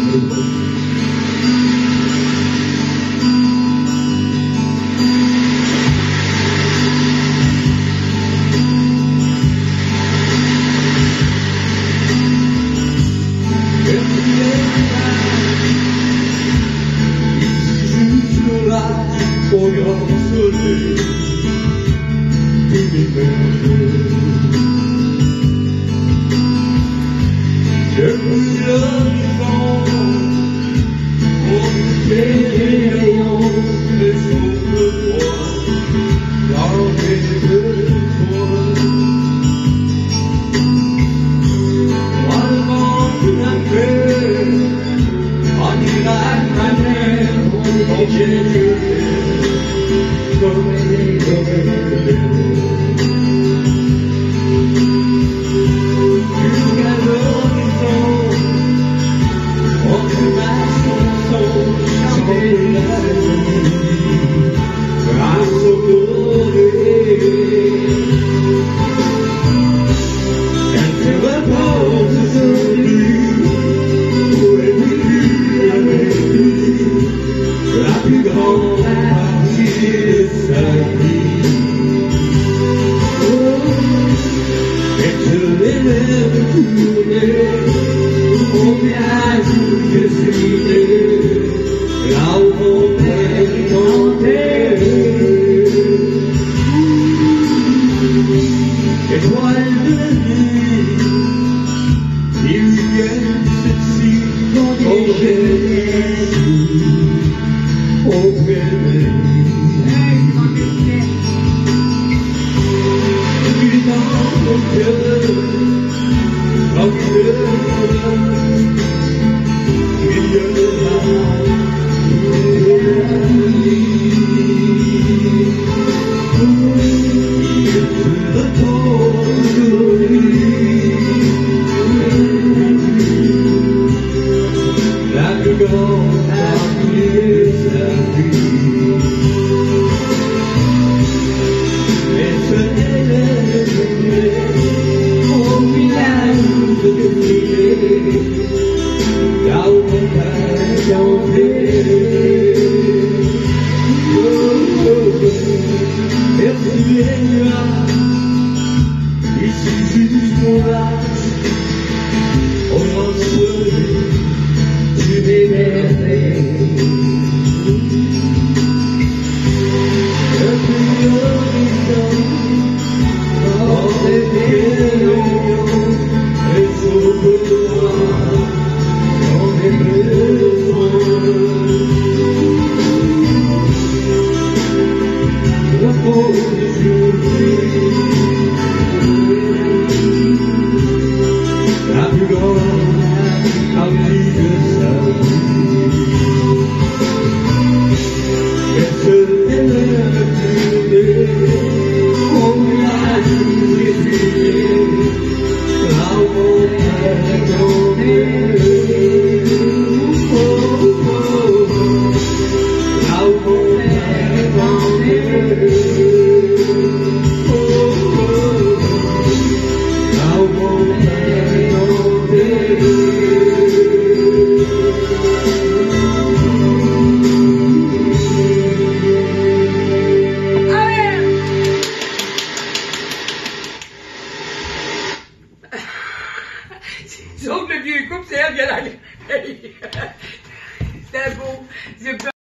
Au grand soleil depuis l'horizon, on fait des rayons de chauves froids dans les deux toits. Moi le vent tout d'un peu, en Irak ma mère, mon Dieu. Jusqu'à l'horizon, on se passe son chanter la vie grâce au doré. Elle se repose sur lui, où est venue avec lui la plus grande partie de sa vie. Au village où je suis né, là où mon père est enterré. Étoile de nuit, il vient ceci auprès de lui. Puis dans mon cœur, la plus grande partie de sa vie. Mais ce n'est au village de Dieu, là où mon père est enterré. Merci les nuages, ici juste mon âge, au grand soleil du Méditerranée. Depuis l'horizon, hors des rayons, et sous le toit, dans les besoins. Repos du jour, la plus grande partie de sa vie. Et ce est le tourné au village où j'ai fui, là où mon père est enterré. Là où mon père est enterré. Là où mon père est enterré. Sauf le vieux couple, c'est elle qui a la... C'était beau.